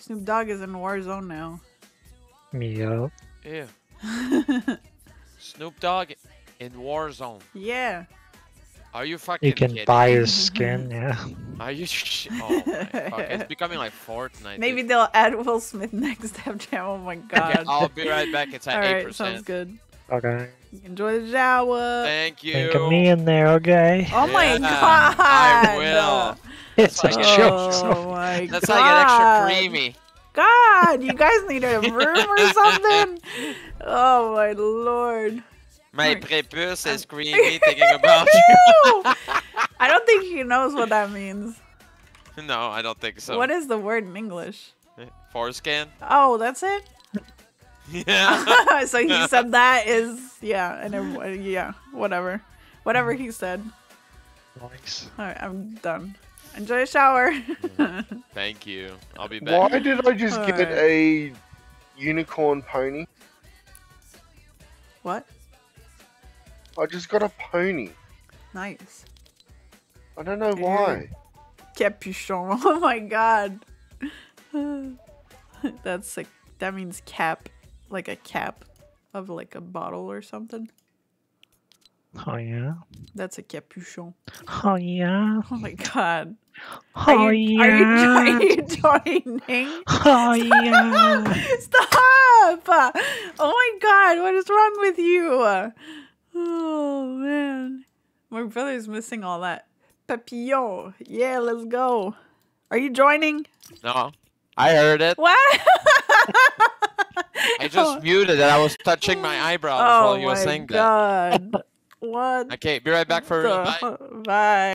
Snoop Dogg is in Warzone now. Yup. Ew. Snoop Dogg in Warzone. Yeah. Are you fucking You can kidding buy me? his skin, yeah. Are you oh my fuck. It's becoming like Fortnite. Maybe dude. they'll add Will Smith next Def Jam. Oh my god. Okay, I'll be right back. It's at Alright, 8%. sounds good. Okay. Enjoy the shower. Thank you. Think of me in there, okay? Oh my Yeah, god. I will. It's That's a like an joke. extra. Oh my That's god. like an extra creamy. God, you guys need a room or something? Oh my lord. My Alright. prepuce is creamy thinking about you. Ew! I don't think he knows what that means. No, I don't think so. What is the word in English? Forescan? Oh, that's it? Yeah. So he said that is, yeah, and everybody, yeah, whatever. Whatever he said. Nice. Alright, I'm done. Enjoy a shower. Thank you. I'll be back. Why did I just get Alright. a unicorn pony? What? I just got a pony. Nice. I don't know why. Capuchon. Oh my god. That's like, that means cap. Like a cap of like a bottle or something. Oh, yeah? That's a capuchon. Oh, yeah? Oh my god. Oh, Are yeah? you joining? Oh, yeah? Stop! Oh my god, what is wrong with you? Oh man. My brother's missing all that. Papillon. Yeah, let's go. Are you joining? No. I heard it. What? I just muted it. I was touching my eyebrows Oh while you were my saying that. god. What? Okay, be right back for real. Bye. Bye.